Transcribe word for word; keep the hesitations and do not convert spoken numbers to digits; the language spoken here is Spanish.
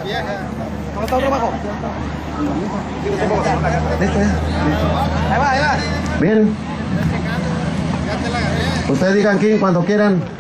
¿Cómo está el trabajo? Listo, ya. Ahí va, ahí va. Bien. Ustedes digan quién cuando quieran.